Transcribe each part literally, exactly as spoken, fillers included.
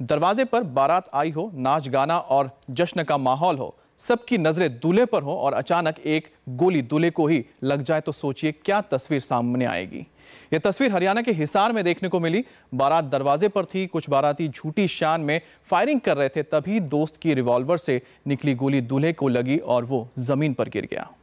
दरवाजे पर बारात आई हो, नाच गाना और जश्न का माहौल हो, सबकी नजरें दूल्हे पर हो और अचानक एक गोली दूल्हे को ही लग जाए तो सोचिए क्या तस्वीर सामने आएगी। यह तस्वीर हरियाणा के हिसार में देखने को मिली। बारात दरवाजे पर थी, कुछ बाराती झूठी शान में फायरिंग कर रहे थे, तभी दोस्त की रिवॉल्वर से निकली गोली दूल्हे को लगी और वो जमीन पर गिर गया।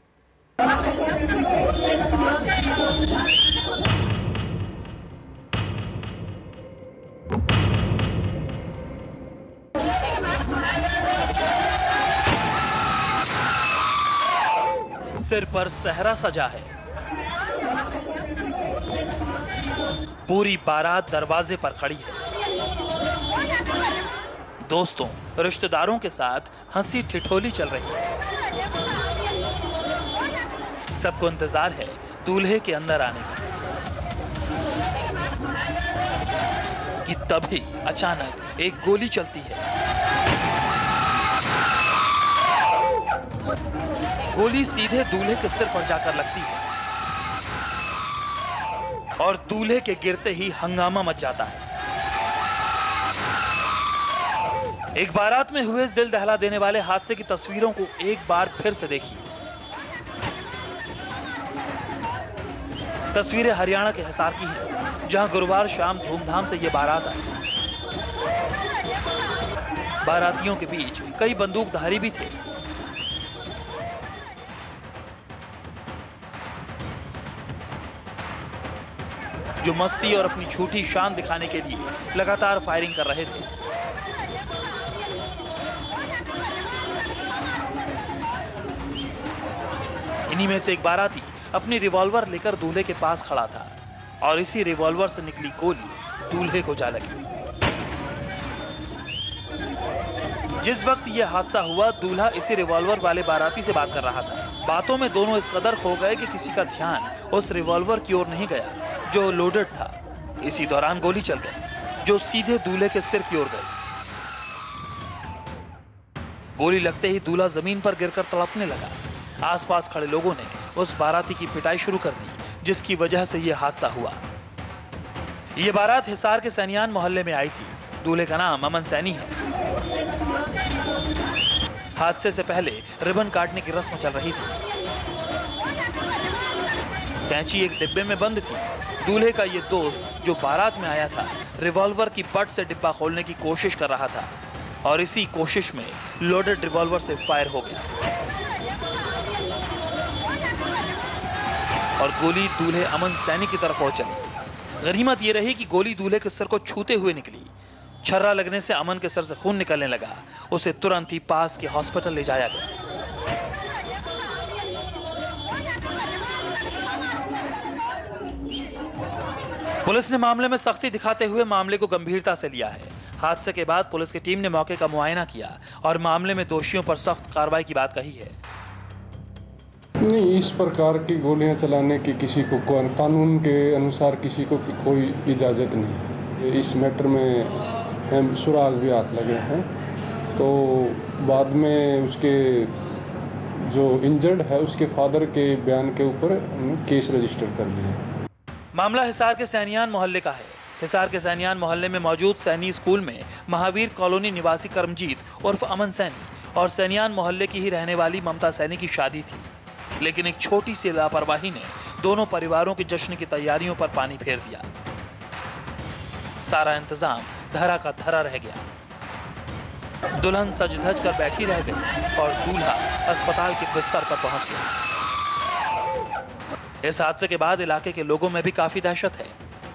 सिर पर सहरा सजा है, पूरी बारात दरवाजे पर खड़ी है। दोस्तों, रिश्तेदारों के साथ हंसी ठिठोली चल रही है। सबको इंतजार है दूल्हे के अंदर आने का कि तभी अचानक एक गोली चलती है। गोली सीधे दूल्हे के सिर पर जाकर लगती है और दूल्हे के गिरते ही हंगामा मच जाता है। एक बारात में हुए इस दिल दहला देने वाले हादसे की तस्वीरों को एक बार फिर से देखिए। तस्वीरें हरियाणा के हिसार की हैं, जहां गुरुवार शाम धूमधाम से यह बारात आई। बारातियों के बीच कई बंदूकधारी भी थे। जो मस्ती और अपनी झूठी शान दिखाने के लिए लगातार फायरिंग कर रहे थे। इन्हीं में से एक बाराती अपनी रिवॉल्वर लेकर दूल्हे के पास खड़ा था और इसी रिवॉल्वर से निकली गोली दूल्हे को जा लगी। जिस वक्त यह हादसा हुआ, दूल्हा इसी रिवॉल्वर वाले बाराती से बात कर रहा था। बातों में दोनों इस कदर खो गए कि किसी का ध्यान उस रिवॉल्वर की ओर नहीं गया जो लोडेड था। इसी दौरान गोली चल गई जो सीधे दूल्हे के सिर की ओर गई। गोली लगते ही दूल्हा जमीन पर गिरकर तड़पने लगा। आसपास खड़े लोगों ने उस बाराती की पिटाई शुरू कर दी, जिसकी वजह से यह हादसा हुआ। यह बारात हिसार के सैनियान मोहल्ले में आई थी। दूल्हे का नाम अमन सैनी है। हादसे से पहले रिबन काटने की रस्म चल रही थी। कैंची एक डिब्बे में बंद थी। दूल्हे का ये दोस्त जो बारात में आया था, रिवॉल्वर की बट से डिब्बा खोलने की कोशिश कर रहा था और इसी कोशिश में लोडेड रिवॉल्वर से फायर हो गया और गोली दूल्हे अमन सैनी की तरफ और चली। गनीमत ये रही कि गोली दूल्हे के सिर को छूते हुए निकली। छर्रा लगने से अमन के सर से खून निकलने लगा। उसे तुरंत ही पास के हॉस्पिटल ले जाया गया। पुलिस ने मामले में सख्ती दिखाते हुए मामले को गंभीरता से लिया है। हादसे के बाद पुलिस की टीम ने मौके का मुआयना किया और मामले में दोषियों पर सख्त कार्रवाई की बात कही है। नहीं, इस प्रकार की गोलियां चलाने की किसी को कानून के अनुसार किसी को कोई इजाज़त नहीं है। इस मैटर में सुराग भी हाथ लगे हैं, तो बाद में उसके जो इंजर्ड है उसके फादर के बयान के ऊपर केस रजिस्टर कर लिया। मामला हिसार के सैनियान मोहल्ले का है। हिसार के सैनियान मोहल्ले में मौजूद सैनी स्कूल में महावीर कॉलोनी निवासी करमजीत उर्फ अमन सैनी और सैनियान मोहल्ले की ही रहने वाली ममता सैनी की शादी थी, लेकिन एक छोटी सी लापरवाही ने दोनों परिवारों की जश्न की तैयारियों पर पानी फेर दिया। सारा इंतजाम धरा का धरा रह गया। दुल्हन सज धज कर बैठी रह गई और दूल्हा अस्पताल के बिस्तर पर पहुंच गया। इस हादसे के बाद इलाके के लोगों में भी काफी दहशत है।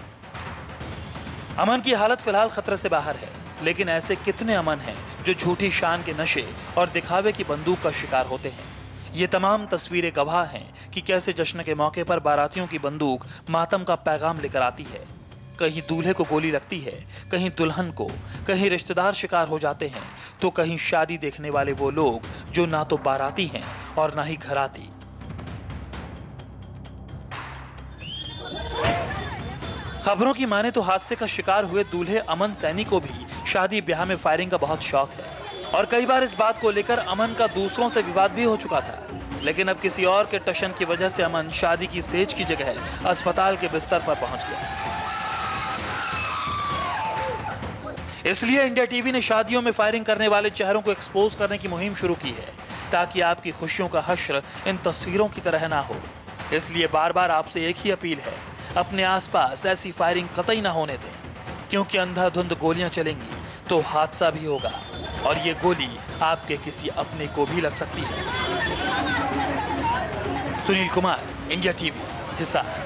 अमन की हालत फिलहाल खतरे से बाहर है, लेकिन ऐसे कितने अमन हैं जो झूठी शान के नशे और दिखावे की बंदूक का शिकार होते हैं। ये तमाम तस्वीरें गवाह हैं कि कैसे जश्न के मौके पर बारातियों की बंदूक मातम का पैगाम लेकर आती है। कहीं दूल्हे को गोली लगती है, कहीं दुल्हन को, कहीं रिश्तेदार शिकार हो जाते हैं, तो कहीं शादी देखने वाले वो लोग जो ना तो बाराती हैं और ना ही घराती। खबरों की माने तो हादसे का शिकार हुए दूल्हे अमन सैनी को भी शादी ब्याह में फायरिंग का बहुत शौक है और कई बार इस बात को लेकर अमन का दूसरों से विवाद भी हो चुका था। लेकिन अब किसी और के टशन की वजह से अमन शादी की सेज की जगह अस्पताल के बिस्तर पर पहुंच गया। इसलिए इंडिया टीवी ने शादियों में फायरिंग करने वाले चेहरों को एक्सपोज करने की मुहिम शुरू की है, ताकि आपकी खुशियों का हश्र इन तस्वीरों की तरह ना हो। इसलिए बार बार आपसे एक ही अपील है, अपने आसपास ऐसी फायरिंग कतई ना होने दें, क्योंकि अंधाधुंध गोलियां चलेंगी तो हादसा भी होगा और ये गोली आपके किसी अपने को भी लग सकती है। Sunil Kumar, India TV, Hisar.